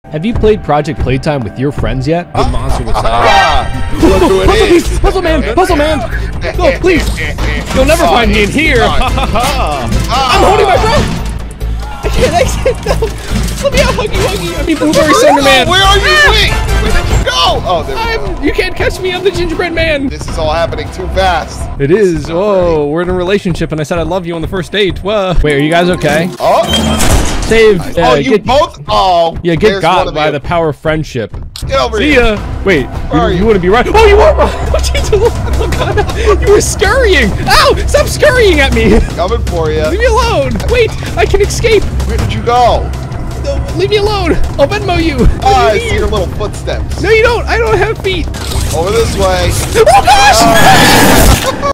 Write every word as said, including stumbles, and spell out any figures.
Have you played Project Playtime with your friends yet? The monster was Ah, look who it puzzle, is. piece, puzzle man, puzzle man. No, please. You'll never Oh, find me in here. Ah. I'm holding my breath. I can't exit. No. Let me out, Huggy Wuggy. I mean, Blueberry Cinnamon Man. Where are you? Wait, where did you go? Oh, there we I'm, you can't catch me. I'm the gingerbread man. This is all happening too fast. It is. Whoa, we're in a relationship, and I said I love you on the first date. Whoa. Wait, are you guys okay? Oh. Saved. Uh, oh, you get, both? Oh. Yeah, get got by the power of friendship. Get over See here. ya. Wait, Where you, you? you wouldn't be right. Oh, you were right. Oh, Jesus. Oh, God. You were scurrying. Ow, stop scurrying at me. Coming for you. Leave me alone. Wait, I can escape. Where did you go? No, leave me alone. I'll Venmo you. Oh, I see your little footsteps. No, you don't. I don't have feet. Over this way. Oh, gosh.